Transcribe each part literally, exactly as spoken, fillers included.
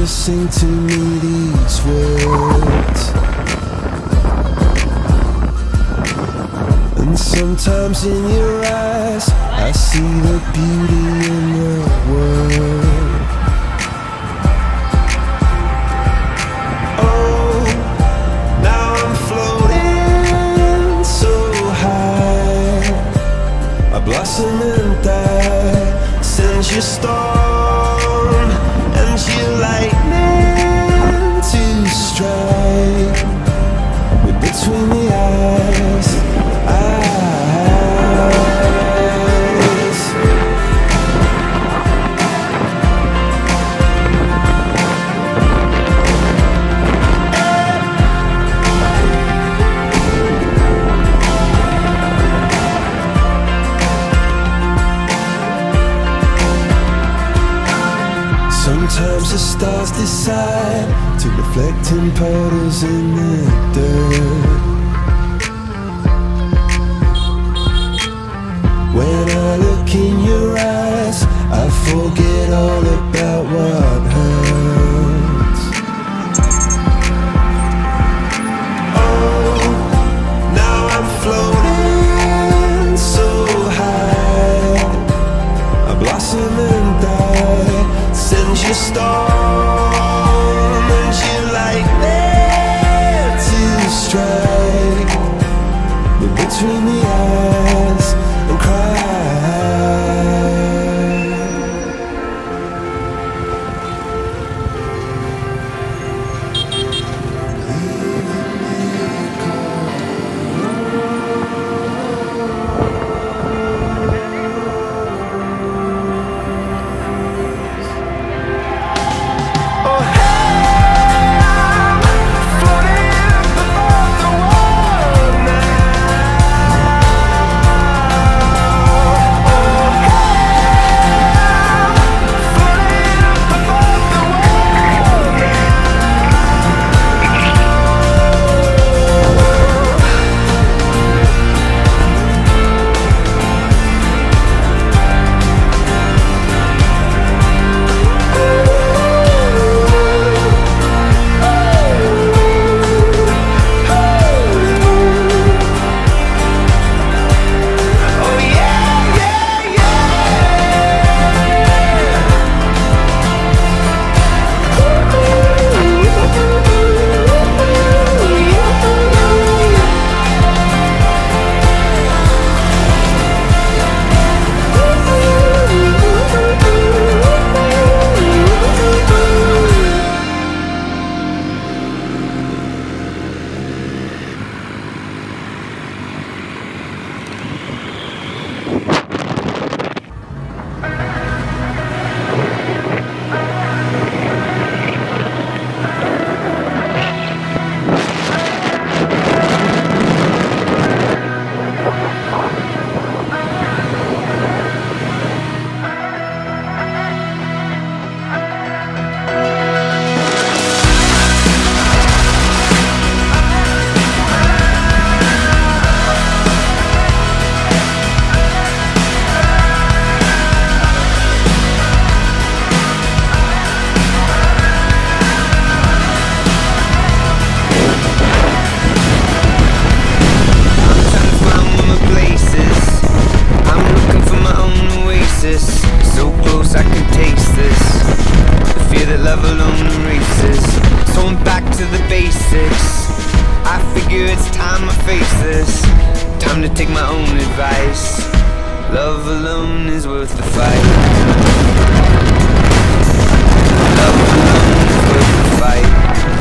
sing to me these words. And sometimes in your eyes I see the beauty in the world. Oh, now I'm floating so high. I blossom and die, sends your storm and your lightning to strike me between the eyes. Sometimes the stars decide to reflect in puddles in the dirt. When I look in your eyes, I forget all about what hurts. Oh, now I'm floating so high. I blossom and die, sends your storm and your lightning to strike me between the eyes and cry. Time to take my own advice. Love alone is worth the fight. Love alone is worth the fight.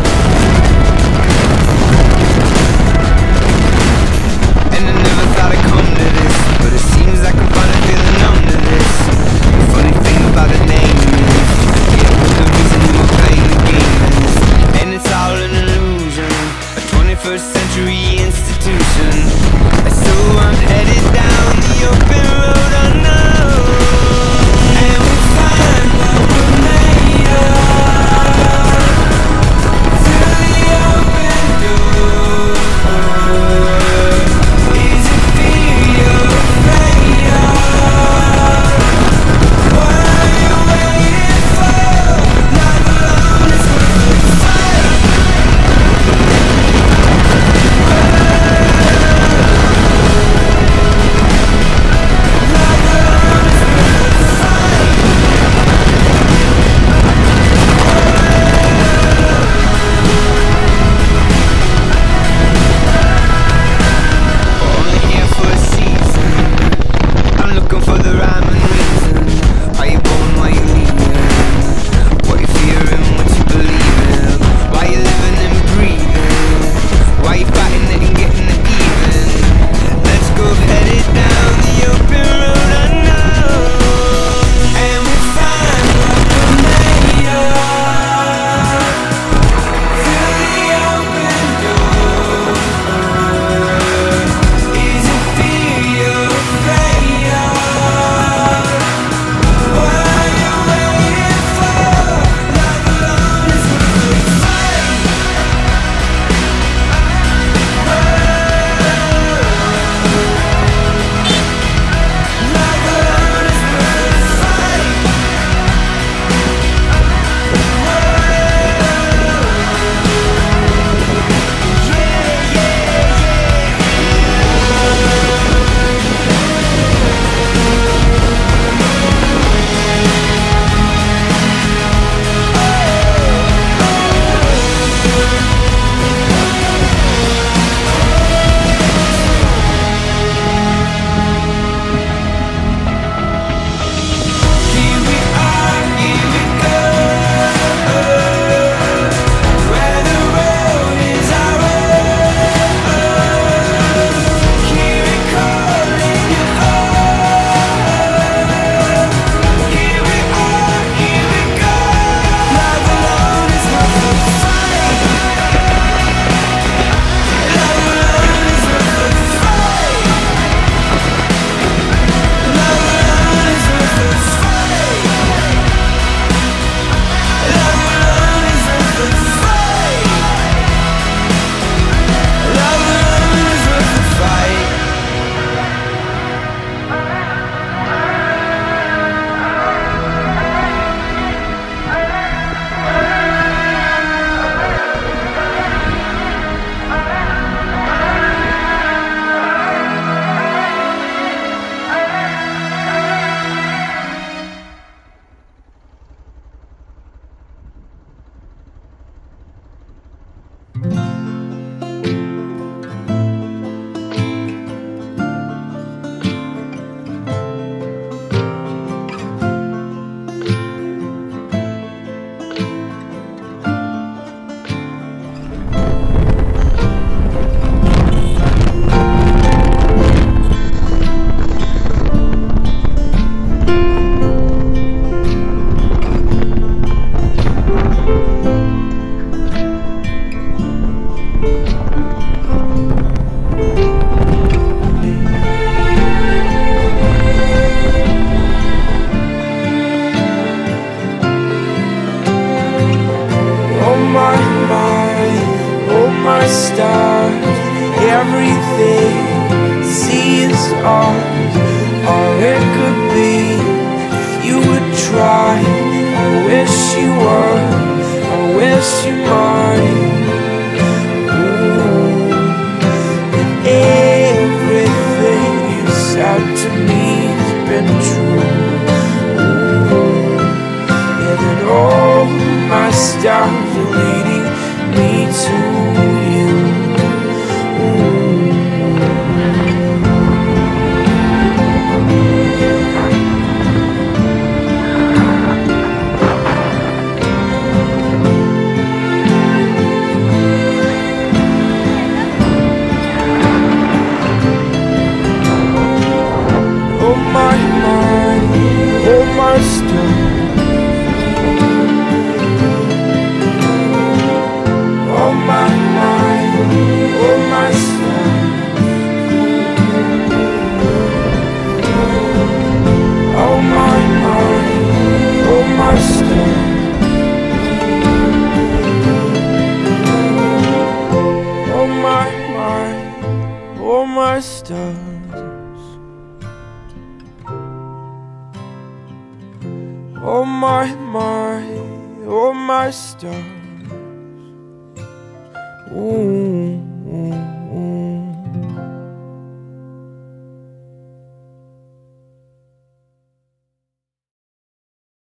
And I never thought I'd come to this, but it seems like I'm finally feeling numb to this. The funny thing about the name is you forget the reason you were playing the game is, and it's all an illusion, a twenty-first century institution. So I'm headed down the open road unknown, and we find stars, everything seems ours, or it could be. You would try, I wish you were, I wish you might. Ooh, and everything you said to me has been true. Ooh, yeah, that all my stars are leading me to you. Oh my, my, oh my stars. Oh my, my, oh my stars. Oh my, my, oh my stars. Oh my, my, oh my stars. Oh my, my, oh my stars. Ooh.